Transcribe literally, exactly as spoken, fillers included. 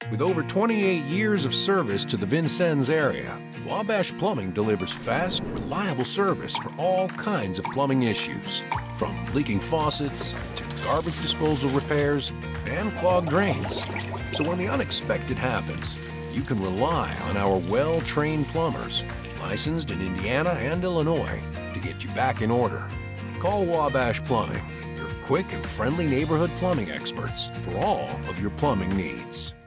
With over twenty-eight years of service to the Vincennes area, Wabash Plumbing delivers fast, reliable service for all kinds of plumbing issues, from leaking faucets to garbage disposal repairs and clogged drains. So when the unexpected happens, you can rely on our well-trained plumbers, licensed in Indiana and Illinois, to get you back in order. Call Wabash Plumbing, your quick and friendly neighborhood plumbing experts for all of your plumbing needs.